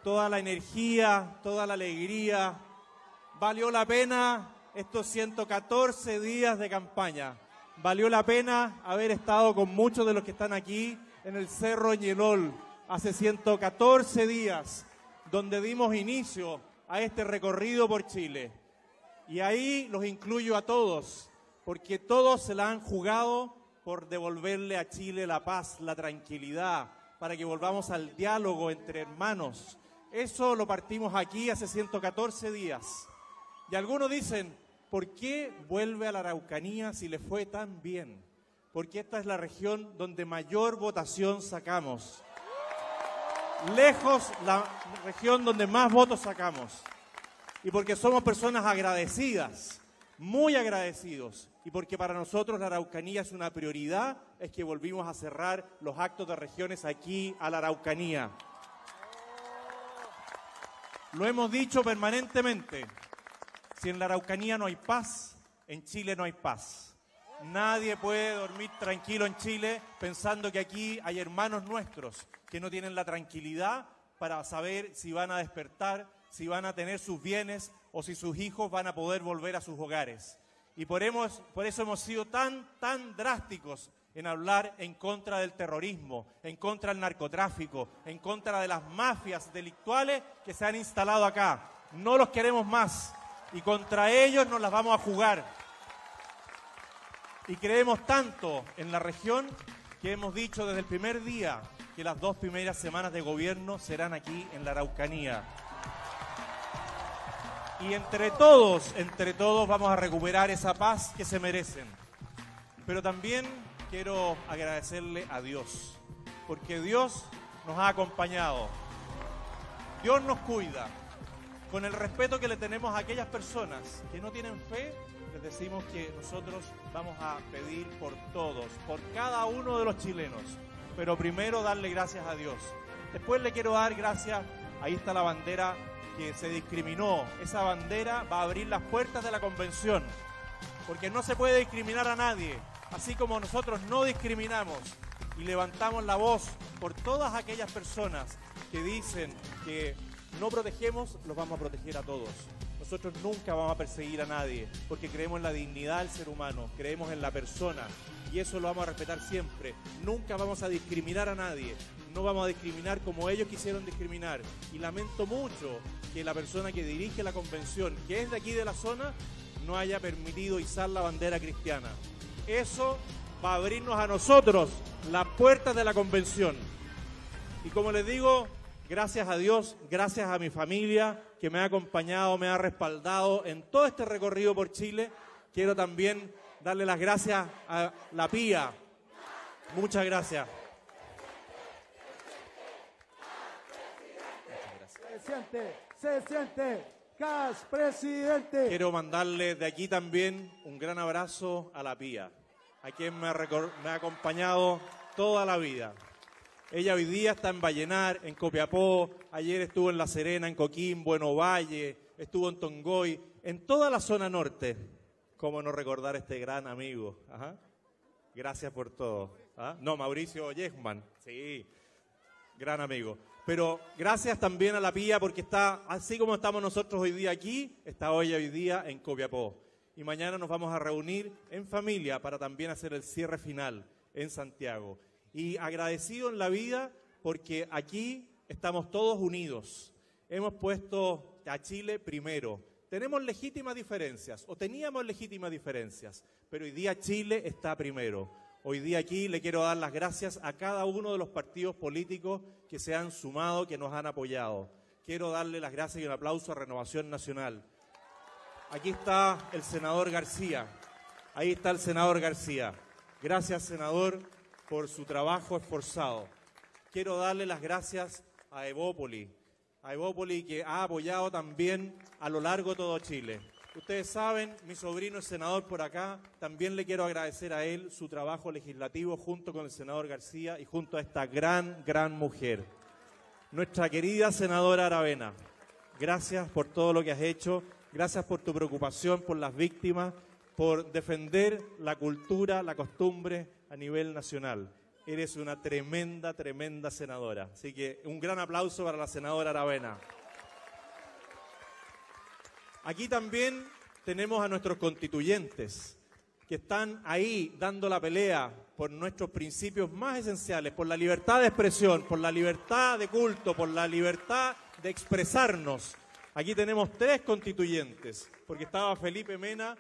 toda la energía, toda la alegría. Valió la pena estos 114 días de campaña. Valió la pena haber estado con muchos de los que están aquí en el Cerro Ñelol hace 114 días, donde dimos inicio a este recorrido por Chile. Y ahí los incluyo a todos, porque todos se la han jugado por devolverle a Chile la paz, la tranquilidad, para que volvamos al diálogo entre hermanos. Eso lo partimos aquí hace 114 días. Y algunos dicen, ¿por qué vuelve a la Araucanía si le fue tan bien? Porque esta es la región donde mayor votación sacamos. Lejos la región donde más votos sacamos. Y porque somos personas agradecidas, muy agradecidos. Y porque para nosotros la Araucanía es una prioridad, es que volvimos a cerrar los actos de regiones aquí a la Araucanía. Lo hemos dicho permanentemente. Si en la Araucanía no hay paz, en Chile no hay paz. Nadie puede dormir tranquilo en Chile pensando que aquí hay hermanos nuestros que no tienen la tranquilidad para saber si van a despertar, si van a tener sus bienes o si sus hijos van a poder volver a sus hogares. Y por eso hemos sido tan drásticos en hablar en contra del terrorismo, en contra del narcotráfico, en contra de las mafias delictuales que se han instalado acá. No los queremos más y contra ellos nos las vamos a jugar. Y creemos tanto en la región que hemos dicho desde el primer día que las 2 primeras semanas de gobierno serán aquí en la Araucanía. Y entre todos vamos a recuperar esa paz que se merecen. Pero también quiero agradecerle a Dios, porque Dios nos ha acompañado. Dios nos cuida. Con el respeto que le tenemos a aquellas personas que no tienen fe, les decimos que nosotros vamos a pedir por todos, por cada uno de los chilenos. Pero primero darle gracias a Dios. Después le quiero dar gracias, ahí está la bandera que se discriminó. Esa bandera va a abrir las puertas de la convención, porque no se puede discriminar a nadie, así como nosotros no discriminamos y levantamos la voz por todas aquellas personas que dicen que no protegemos, los vamos a proteger a todos. Nosotros nunca vamos a perseguir a nadie, porque creemos en la dignidad del ser humano, creemos en la persona, y eso lo vamos a respetar siempre. Nunca vamos a discriminar a nadie, no vamos a discriminar como ellos quisieron discriminar. Y lamento mucho que la persona que dirige la convención, que es de aquí de la zona, no haya permitido izar la bandera cristiana. Eso va a abrirnos a nosotros las puertas de la convención. Y como les digo, gracias a Dios, gracias a mi familia que me ha acompañado, me ha respaldado en todo este recorrido por Chile. Quiero también darle las gracias a la PIA. Muchas gracias. Se siente, Kast, presidente. Quiero mandarle de aquí también un gran abrazo a la PIA, a quien me ha acompañado toda la vida. Ella hoy día está en Vallenar, en Copiapó, ayer estuvo en La Serena, en Coquimbo, en Ovalle, estuvo en Tongoy, en toda la zona norte. ¿Cómo no recordar a este gran amigo? Ajá. Gracias por todo. ¿Ah? No, Mauricio Yechman, sí, gran amigo. Pero gracias también a la PIA porque está, así como estamos nosotros hoy día aquí, está hoy día en Copiapó. Y mañana nos vamos a reunir en familia para también hacer el cierre final en Santiago. Y agradecido en la vida porque aquí estamos todos unidos. Hemos puesto a Chile primero. Tenemos legítimas diferencias, o teníamos legítimas diferencias, pero hoy día Chile está primero. Hoy día aquí le quiero dar las gracias a cada uno de los partidos políticos que se han sumado, que nos han apoyado. Quiero darle las gracias y un aplauso a Renovación Nacional. Aquí está el senador García. Ahí está el senador García. Gracias, senador, por su trabajo esforzado. Quiero darle las gracias a Evópoli que ha apoyado también a lo largo de todo Chile. Ustedes saben, mi sobrino es senador por acá, también le quiero agradecer a él su trabajo legislativo junto con el senador García y junto a esta gran mujer. Nuestra querida senadora Aravena, gracias por todo lo que has hecho, gracias por tu preocupación por las víctimas, por defender la cultura, la costumbre a nivel nacional. eres una tremenda, tremenda senadora. Así que un gran aplauso para la senadora Aravena. Aquí también tenemos a nuestros constituyentes, que están ahí dando la pelea por nuestros principios más esenciales, por la libertad de expresión, por la libertad de culto, por la libertad de expresarnos. Aquí tenemos 3 constituyentes, porque estaba Felipe Mena.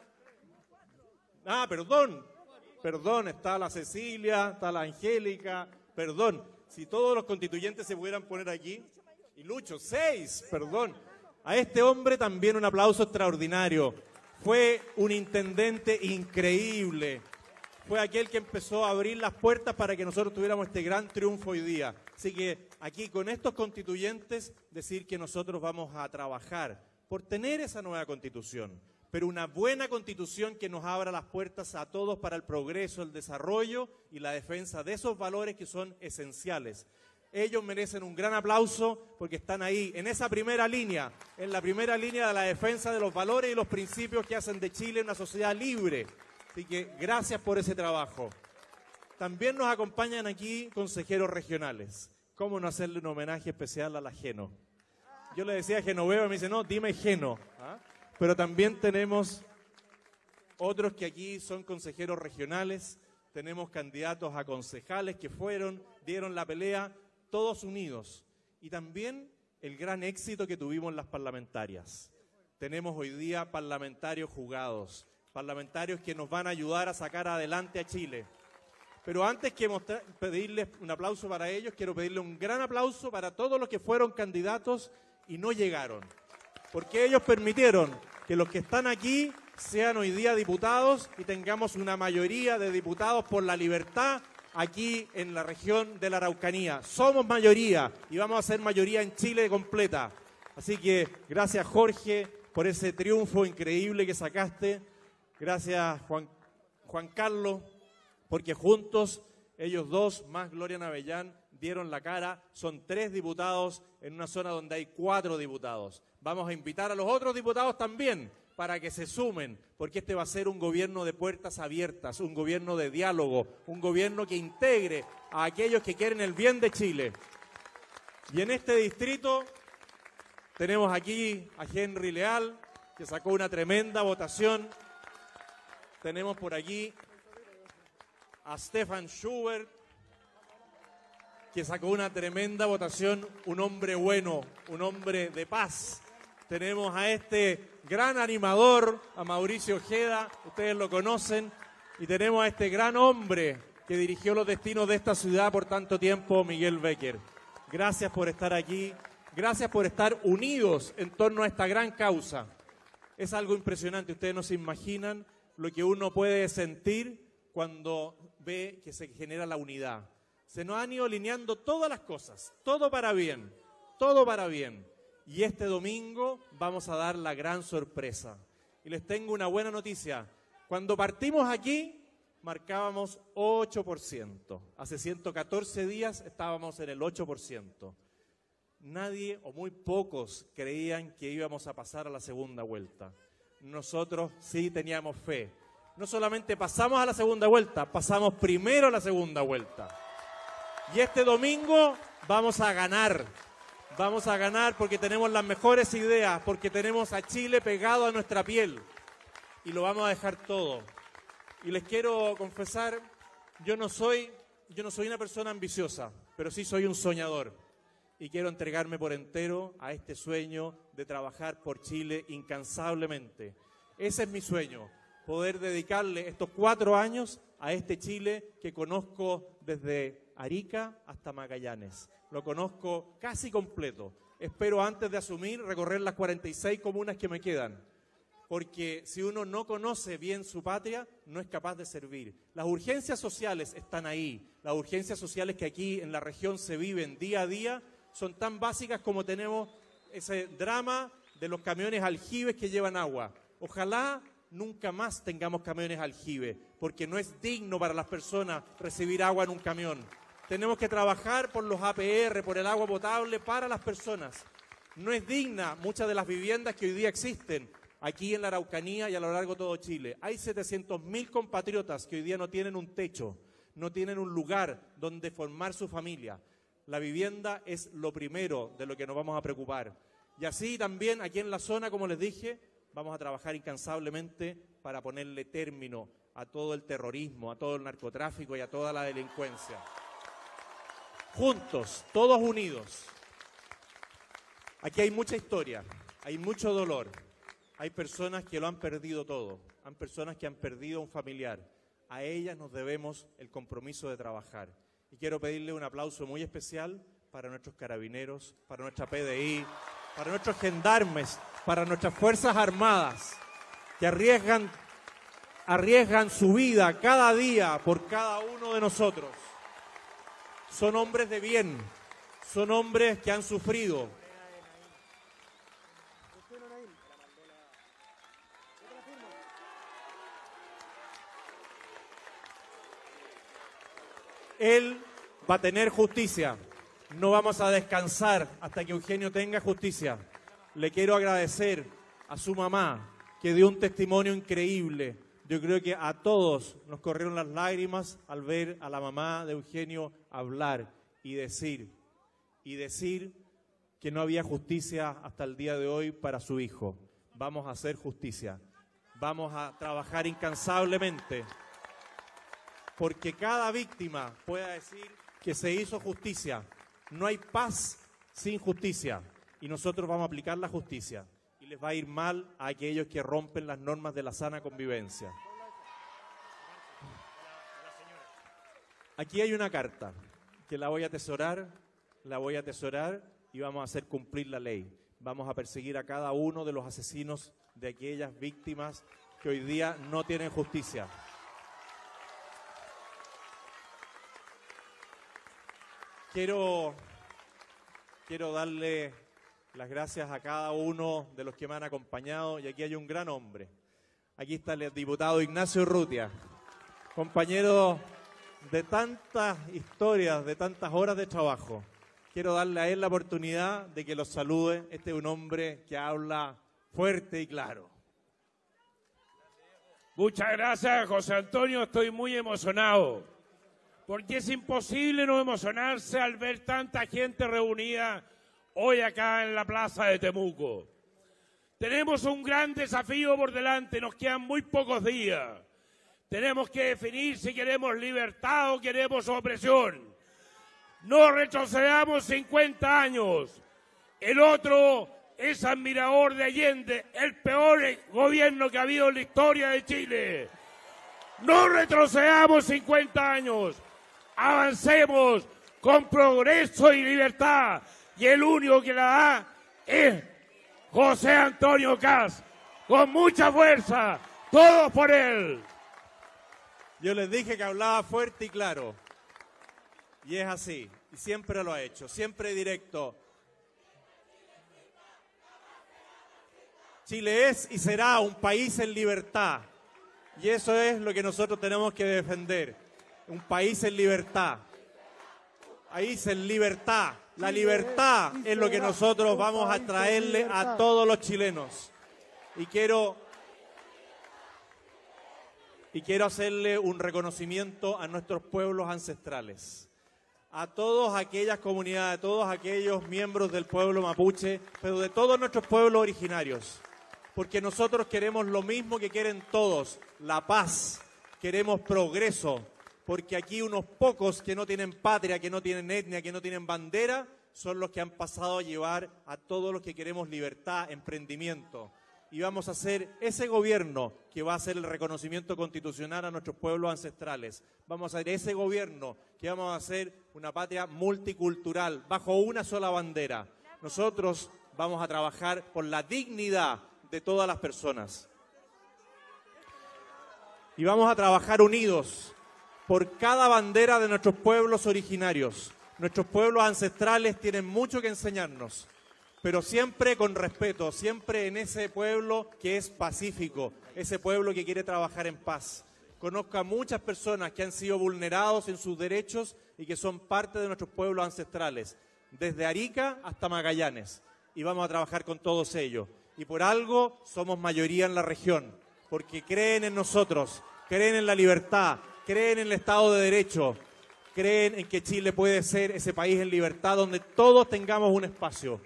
Perdón, está la Cecilia, está la Angélica, perdón. Si todos los constituyentes se pudieran poner aquí. Y Lucho, 6, perdón. A este hombre también un aplauso extraordinario. Fue un intendente increíble. Fue aquel que empezó a abrir las puertas para que nosotros tuviéramos este gran triunfo hoy día. Así que aquí con estos constituyentes decir que nosotros vamos a trabajar por tener esa nueva constitución, pero una buena constitución que nos abra las puertas a todos para el progreso, el desarrollo y la defensa de esos valores que son esenciales. Ellos merecen un gran aplauso porque están ahí, en esa primera línea, en la primera línea de la defensa de los valores y los principios que hacen de Chile una sociedad libre. Así que gracias por ese trabajo. También nos acompañan aquí consejeros regionales. ¿Cómo no hacerle un homenaje especial a la Geno? Yo le decía a Genoveva y me dice, no, dime Geno. ¿Ah? Pero también tenemos otros que aquí son consejeros regionales. Tenemos candidatos a concejales que dieron la pelea, todos unidos. Y también el gran éxito que tuvimos las parlamentarias. Tenemos hoy día parlamentarios jugados, parlamentarios que nos van a ayudar a sacar adelante a Chile. Pero antes que pedirles un aplauso para ellos, quiero pedirle un gran aplauso para todos los que fueron candidatos y no llegaron. Porque ellos permitieron que los que están aquí sean hoy día diputados y tengamos una mayoría de diputados por la libertad aquí en la región de la Araucanía. Somos mayoría y vamos a ser mayoría en Chile completa. Así que gracias, Jorge, por ese triunfo increíble que sacaste. Gracias, Juan Carlos, porque juntos, ellos dos, más Gloria Navellán, dieron la cara. Son 3 diputados en una zona donde hay 4 diputados. Vamos a invitar a los otros diputados también para que se sumen, porque este va a ser un gobierno de puertas abiertas, un gobierno de diálogo, un gobierno que integre a aquellos que quieren el bien de Chile. Y en este distrito tenemos aquí a Henry Leal, que sacó una tremenda votación. Tenemos por aquí a Stefan Schubert, que sacó una tremenda votación, un hombre bueno, un hombre de paz. Tenemos a este gran animador, a Mauricio Ojeda, ustedes lo conocen, y tenemos a este gran hombre que dirigió los destinos de esta ciudad por tanto tiempo, Miguel Becker. Gracias por estar aquí, gracias por estar unidos en torno a esta gran causa. Es algo impresionante, ustedes no se imaginan lo que uno puede sentir cuando ve que se genera la unidad. Se nos han ido alineando todas las cosas, todo para bien, todo para bien. Y este domingo vamos a dar la gran sorpresa. Y les tengo una buena noticia. Cuando partimos aquí, marcábamos 8%. Hace 114 días estábamos en el 8%. Nadie o muy pocos creían que íbamos a pasar a la segunda vuelta. Nosotros sí teníamos fe. No solamente pasamos a la segunda vuelta, pasamos primero a la segunda vuelta. Y este domingo vamos a ganar. Vamos a ganar porque tenemos las mejores ideas, porque tenemos a Chile pegado a nuestra piel. Y lo vamos a dejar todo. Y les quiero confesar, yo no soy una persona ambiciosa, pero sí soy un soñador. Y quiero entregarme por entero a este sueño de trabajar por Chile incansablemente. Ese es mi sueño, poder dedicarle estos 4 años a este Chile que conozco desde Arica hasta Magallanes. Lo conozco casi completo. Espero antes de asumir recorrer las 46 comunas que me quedan. Porque si uno no conoce bien su patria, no es capaz de servir. Las urgencias sociales están ahí. Las urgencias sociales que aquí en la región se viven día a día son tan básicas como tenemos ese drama de los camiones aljibes que llevan agua. Ojalá nunca más tengamos camiones aljibe, porque no es digno para las personas recibir agua en un camión. Tenemos que trabajar por los APR, por el agua potable para las personas. No es digna muchas de las viviendas que hoy día existen aquí en la Araucanía y a lo largo de todo Chile. Hay 700.000 compatriotas que hoy día no tienen un techo, no tienen un lugar donde formar su familia. La vivienda es lo primero de lo que nos vamos a preocupar. Y así también aquí en la zona, como les dije, vamos a trabajar incansablemente para ponerle término a todo el terrorismo, a todo el narcotráfico y a toda la delincuencia. Juntos, todos unidos. Aquí hay mucha historia, hay mucho dolor. Hay personas que lo han perdido todo, hay personas que han perdido un familiar. A ellas nos debemos el compromiso de trabajar. Y quiero pedirle un aplauso muy especial para nuestros carabineros, para nuestra PDI, para nuestros gendarmes, para nuestras Fuerzas Armadas, que arriesgan su vida cada día por cada uno de nosotros. Son hombres de bien, son hombres que han sufrido. Él va a tener justicia. No vamos a descansar hasta que Eugenio tenga justicia. Le quiero agradecer a su mamá, que dio un testimonio increíble. Yo creo que a todos nos corrieron las lágrimas al ver a la mamá de Eugenio hablar y decir que no había justicia hasta el día de hoy para su hijo. Vamos a hacer justicia. Vamos a trabajar incansablemente porque cada víctima pueda decir que se hizo justicia. No hay paz sin justicia y nosotros vamos a aplicar la justicia y les va a ir mal a aquellos que rompen las normas de la sana convivencia. Aquí hay una carta que la voy a atesorar y vamos a hacer cumplir la ley. Vamos a perseguir a cada uno de los asesinos de aquellas víctimas que hoy día no tienen justicia. Quiero darle las gracias a cada uno de los que me han acompañado y aquí hay un gran hombre. Aquí está el diputado Ignacio Urrutia, compañero de tantas historias, de tantas horas de trabajo. Quiero darle a él la oportunidad de que los salude. Este es un hombre que habla fuerte y claro. Muchas gracias, José Antonio. Estoy muy emocionado, porque es imposible no emocionarse al ver tanta gente reunida hoy acá en la plaza de Temuco. Tenemos un gran desafío por delante, nos quedan muy pocos días. Tenemos que definir si queremos libertad o queremos opresión. No retrocedamos 50 años. El otro es admirador de Allende, el peor gobierno que ha habido en la historia de Chile. No retrocedamos 50 años. Avancemos con progreso y libertad. Y el único que la da es José Antonio Kast. Con mucha fuerza, todos por él. Yo les dije que hablaba fuerte y claro. Y es así. Y siempre lo ha hecho. Siempre directo. Chile es y será un país en libertad. Y eso es lo que nosotros tenemos que defender. Un país en libertad. País en libertad. La libertad es lo que nosotros vamos a traerle a todos los chilenos. Y quiero hacerle un reconocimiento a nuestros pueblos ancestrales. A todas aquellas comunidades, a todos aquellos miembros del pueblo mapuche, pero de todos nuestros pueblos originarios. Porque nosotros queremos lo mismo que quieren todos, la paz, queremos progreso, porque aquí unos pocos que no tienen patria, que no tienen etnia, que no tienen bandera, son los que han pasado a llevar a todos los que queremos libertad, emprendimiento. Y vamos a hacer ese gobierno que va a hacer el reconocimiento constitucional a nuestros pueblos ancestrales. Vamos a hacer ese gobierno que vamos a hacer una patria multicultural, bajo una sola bandera. Nosotros vamos a trabajar por la dignidad de todas las personas. Y vamos a trabajar unidos por cada bandera de nuestros pueblos originarios. Nuestros pueblos ancestrales tienen mucho que enseñarnos, pero siempre con respeto, siempre en ese pueblo que es pacífico, ese pueblo que quiere trabajar en paz. Conozco a muchas personas que han sido vulnerados en sus derechos y que son parte de nuestros pueblos ancestrales, desde Arica hasta Magallanes, y vamos a trabajar con todos ellos. Y por algo somos mayoría en la región, porque creen en nosotros, creen en la libertad, creen en el Estado de Derecho, creen en que Chile puede ser ese país en libertad donde todos tengamos un espacio.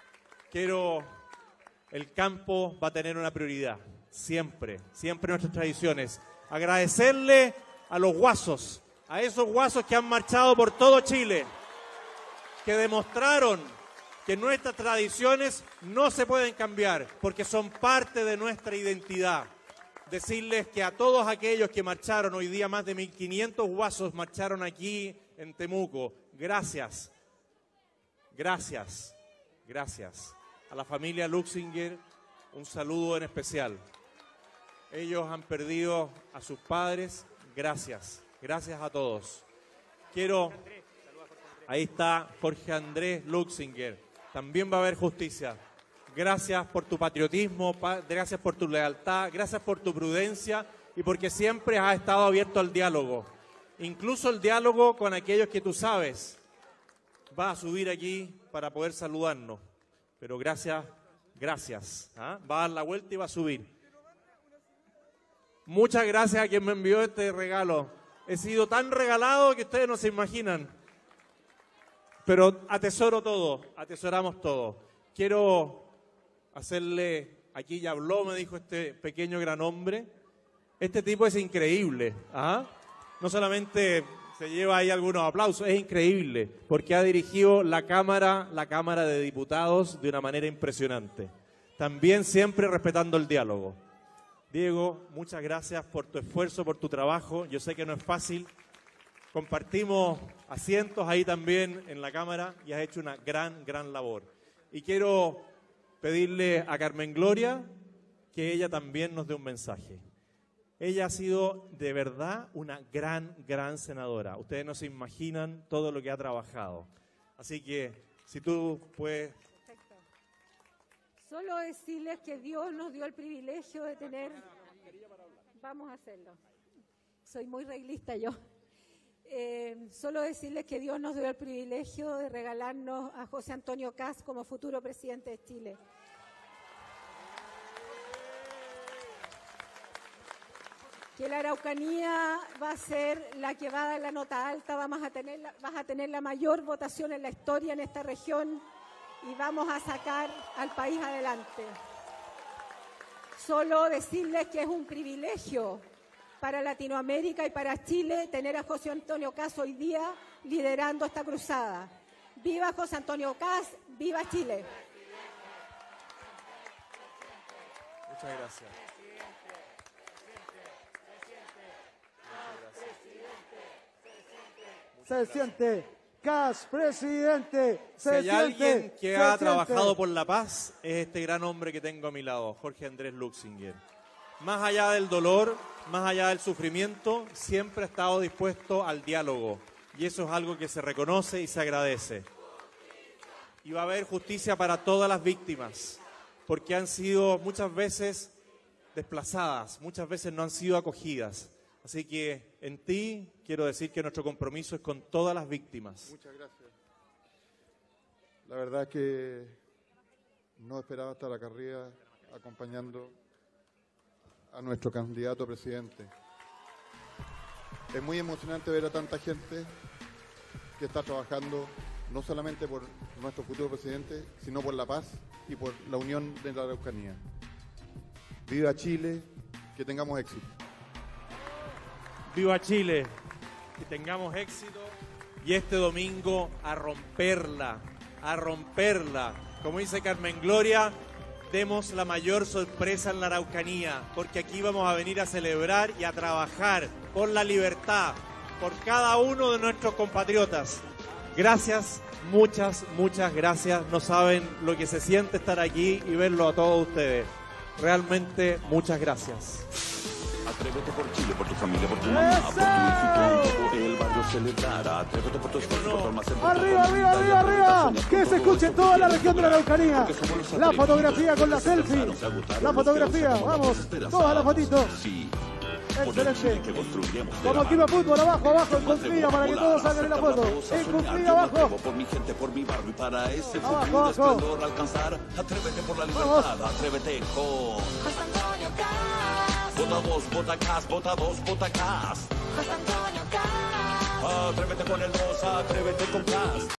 El campo va a tener una prioridad, siempre, siempre en nuestras tradiciones. Agradecerle a los guasos, a esos guasos que han marchado por todo Chile, que demostraron que nuestras tradiciones no se pueden cambiar, porque son parte de nuestra identidad. Decirles que a todos aquellos que marcharon, hoy día más de 1.500 guasos marcharon aquí en Temuco, gracias, gracias, gracias. A la familia Luxinger, un saludo en especial. Ellos han perdido a sus padres, gracias, gracias a todos. Ahí está Jorge Andrés Luxinger, también va a haber justicia. Gracias por tu patriotismo, gracias por tu lealtad, gracias por tu prudencia y porque siempre has estado abierto al diálogo. Incluso el diálogo con aquellos que tú sabes. Va a subir aquí para poder saludarnos. Pero gracias, gracias. Va a dar la vuelta y va a subir. Muchas gracias a quien me envió este regalo. He sido tan regalado que ustedes no se imaginan. Pero atesoro todo, atesoramos todo. Quiero hacerle, aquí ya habló, me dijo este pequeño gran hombre. Este tipo es increíble. No solamente se lleva ahí algunos aplausos, es increíble, porque ha dirigido la Cámara de Diputados de una manera impresionante. También siempre respetando el diálogo. Diego, muchas gracias por tu esfuerzo, por tu trabajo. Yo sé que no es fácil. Compartimos asientos ahí también en la Cámara y has hecho una gran, gran labor. Y quiero pedirle a Carmen Gloria que ella también nos dé un mensaje. Ella ha sido de verdad una gran, gran senadora. Ustedes no se imaginan todo lo que ha trabajado. Así que, si tú puedes... Perfecto. Solo decirles que Dios nos dio el privilegio de tener... Vamos a hacerlo. Soy muy reglista yo. Solo decirles que Dios nos dio el privilegio de regalarnos a José Antonio Kast como futuro presidente de Chile. Que la Araucanía va a ser la que va a dar la nota alta, vas a tener la mayor votación en la historia en esta región y vamos a sacar al país adelante. Solo decirles que es un privilegio para Latinoamérica y para Chile tener a José Antonio Kast hoy día liderando esta cruzada. ¡Viva José Antonio Kast! ¡Viva Chile! Muchas gracias. Se siente, Kast, presidente. Si hay alguien que ha trabajado por la paz, es este gran hombre que tengo a mi lado, Jorge Andrés Luxinger. Más allá del dolor, más allá del sufrimiento, siempre ha estado dispuesto al diálogo. Y eso es algo que se reconoce y se agradece. Y va a haber justicia para todas las víctimas, porque han sido muchas veces desplazadas, muchas veces no han sido acogidas. Así que en ti quiero decir que nuestro compromiso es con todas las víctimas. Muchas gracias. La verdad es que no esperaba estar acá arriba acompañando a nuestro candidato a presidente. Es muy emocionante ver a tanta gente que está trabajando no solamente por nuestro futuro presidente, sino por la paz y por la unión de la Araucanía. Viva Chile, que tengamos éxito. Viva Chile, que tengamos éxito y este domingo a romperla, como dice Carmen Gloria, demos la mayor sorpresa en la Araucanía, porque aquí vamos a venir a celebrar y a trabajar por la libertad, por cada uno de nuestros compatriotas. Gracias, muchas, muchas gracias. No saben lo que se siente estar aquí y verlo a todos ustedes. Realmente, muchas gracias. Atrévete por Chile, por tu familia, por tu mamá, por tu hijo, por todo el barrio celebrar. Atrévete por tu esfuerzo, por más ¡Arriba, arriba, arriba, arriba! Que se escuche en toda la región de la Araucanía. La fotografía con la selfie. La fotografía, vamos, todas las fotitos. Excelente. Como equipo de fútbol, abajo, en Confía, para que todos salgan en la foto. En Confía, abajo. Por mi gente, por mi barrio y para ese Abajo, futuro abajo. esplendor alcanzar. Atrévete por la libertad, atrévete con José Antonio Kast. Vota vos, vota Kast, vota dos, vota Kast. José Antonio Cast. Atrévete con el 2, atrévete con Cast.